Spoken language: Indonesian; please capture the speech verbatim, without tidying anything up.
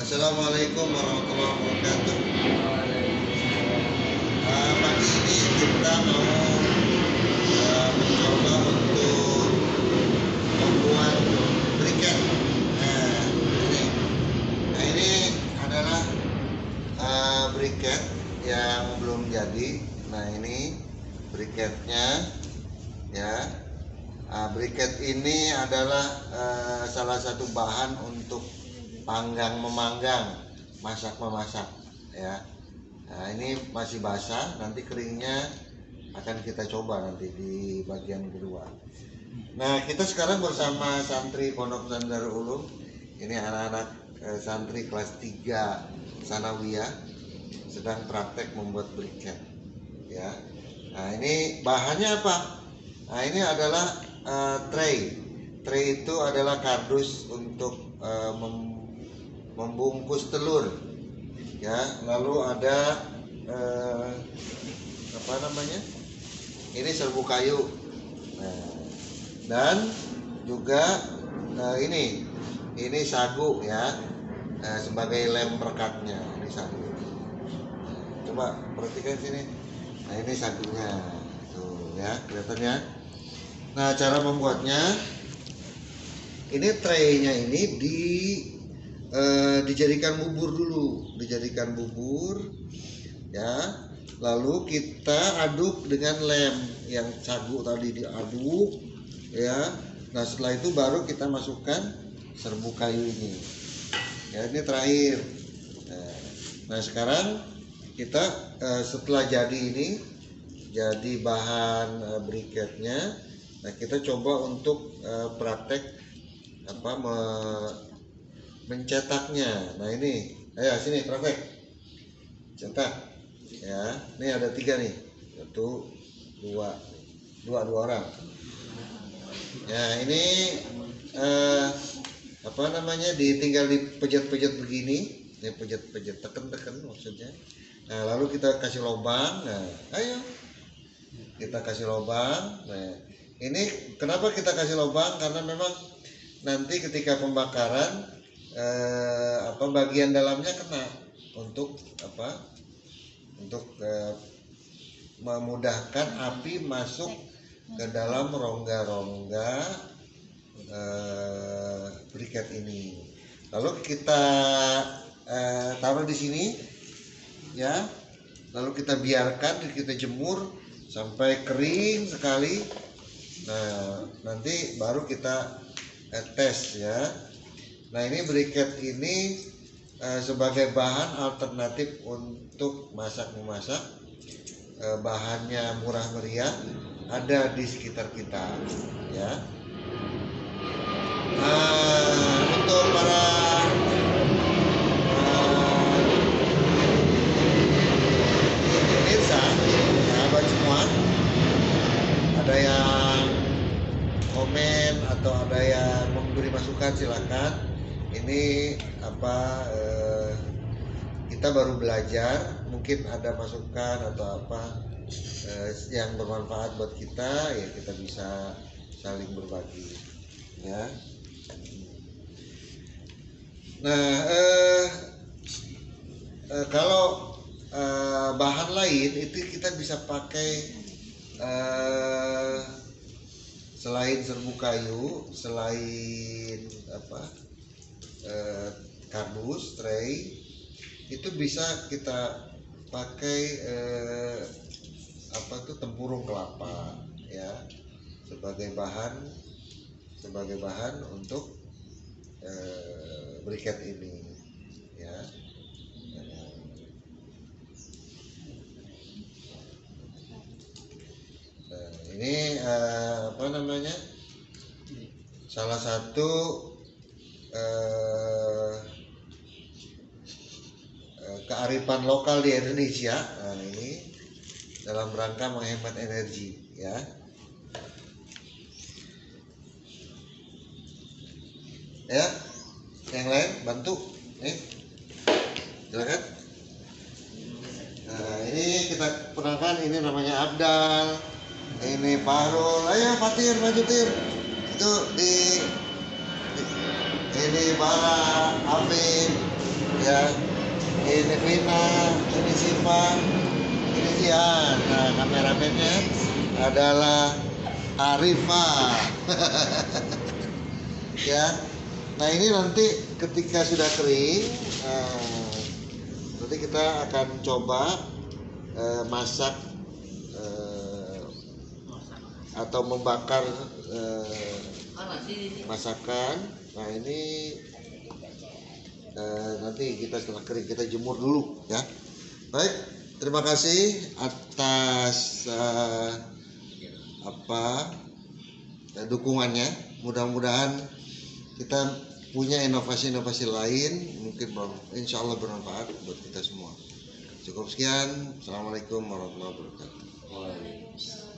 Assalamualaikum warahmatullahi wabarakatuh. Uh, pagi ini kita mau uh, mencoba untuk membuat briket. Nah, ini, nah, ini adalah uh, briket yang belum jadi. Nah, ini briketnya, ya. Uh, briket ini adalah uh, salah satu bahan untuk panggang memanggang, masak memasak, ya. Nah, ini masih basah, nanti keringnya akan kita coba nanti di bagian kedua. Nah, kita sekarang bersama santri Pondok Pesantren Darul Ulum. Ini anak-anak eh, santri kelas tiga Sanawiyah sedang praktek membuat briket, ya. Nah, ini bahannya apa? Nah, ini adalah uh, tray. Tray itu adalah kardus untuk uh, mem membungkus telur, ya. Lalu ada eh, apa namanya, ini serbuk kayu, nah, dan juga eh, ini ini sagu, ya, eh, sebagai lem perekatnya. Ini sagu, coba perhatikan sini. Nah, ini sagunya tuh, ya, kelihatannya. Nah, cara membuatnya, ini traynya ini di Uh, dijadikan bubur dulu, dijadikan bubur, ya. Lalu kita aduk dengan lem yang sagu tadi diaduk, ya. Nah, setelah itu baru kita masukkan serbuk kayu ini, ya. Ini terakhir. Nah, nah sekarang kita uh, setelah jadi ini, jadi bahan uh, briketnya. Nah, kita coba untuk uh, praktek apa me mencetaknya. Nah, ini, ayo sini praktek cetak, ya. Ini ada tiga nih, satu, dua, dua, dua orang. Ya, ini eh, apa namanya, ditinggal dipejat-pejat begini, ya, pejat-pejat, tekan-tekan maksudnya. Nah, lalu kita kasih lubang. Nah, ayo kita kasih lubang. Nah, ini kenapa kita kasih lubang? Karena memang nanti ketika pembakaran Eh, apa bagian dalamnya kena, untuk apa, untuk eh, memudahkan api masuk ke dalam rongga-rongga eh, briket ini. Lalu kita eh, taruh di sini, ya. Lalu kita biarkan, kita jemur sampai kering sekali. Nah, nanti baru kita eh, tes, ya. Nah, ini briket ini eh, sebagai bahan alternatif untuk masak memasak. Eh, bahannya murah meriah, ada di sekitar kita, ya. Nah, untuk para uh, pemirsa, sahabat semua, ada yang komen atau ada yang memberi masukan, silakan. Ini apa, eh, kita baru belajar, mungkin ada masukan atau apa eh, yang bermanfaat buat kita, ya kita bisa saling berbagi, ya. Nah, eh, eh, kalau eh, bahan lain itu kita bisa pakai eh, selain serbuk kayu, selain apa, Eh, kardus, tray, itu bisa kita pakai eh, apa tuh, tempurung kelapa, ya, sebagai bahan sebagai bahan untuk eh, briket ini, ya. Nah, ini eh, apa namanya, salah satu Eh, eh, kearifan lokal di Indonesia. Nah, ini dalam rangka menghemat energi, ya. Ya, yang lain bantu, nih, silakan. Nah, ini kita perkenalkan, ini namanya Abdal, ini Fahrul. Ayo Fatir, maju Tir. Itu di ini Bara, Afif, ya. Ini Vina, ini Siva, ini Zian. Nah, kameramennya adalah Arifa. Ya. Nah, ini nanti ketika sudah kering, nah, nanti kita akan coba eh, masak eh, atau membakar eh, masakan. Nah, ini eh, nanti kita setelah kering kita jemur dulu ya. Baik, terima kasih atas eh, apa eh, dukungannya. Mudah-mudahan kita punya inovasi-inovasi lain, mungkin insya Allah bermanfaat buat kita semua. Cukup sekian. Assalamualaikum warahmatullahi wabarakatuh.